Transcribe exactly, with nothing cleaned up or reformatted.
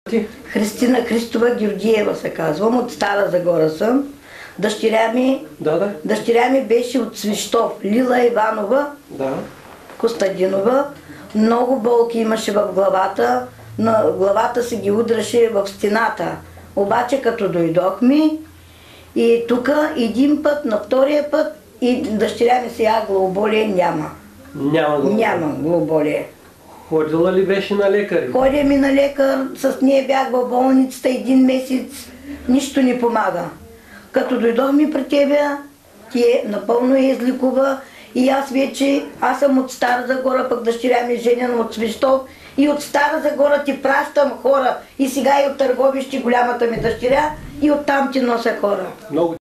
Христина Христова Георгиева се казвам, от Стара Загора съм. Дъщеря ми, да, да. Дъщеря ми беше от Свищов, Лила Иванова, да. Костадинова. Много болки имаше в главата, на главата се ги удраше в стената. Обаче като дойдохме и тук един път, на втория път и дъщеря ми сега главоболие няма. Няма главоболие? Няма главоболие. Ходила ли беше на лекари? Ходя ми на лекар, с нея бях в болницата един месец, нищо не помага. Като дойдохме при тебе, ти е напълно я излекува и аз вече, аз съм от Стара Загора, пък дъщеря ми е женена от Свищов и от Стара Загора ти пращам хора и сега и от Търговище голямата ми дъщеря и оттам ти нося хора. Много